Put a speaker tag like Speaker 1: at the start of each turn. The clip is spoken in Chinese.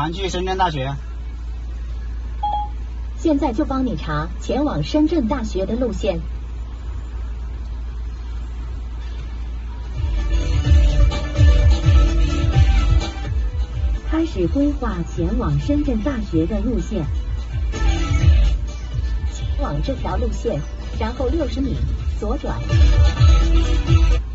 Speaker 1: 环去深圳大学。
Speaker 2: 现在就帮你查前往深圳大学的路线。开始规划前往深圳大学的路线。前往这条路线，然后60米左转。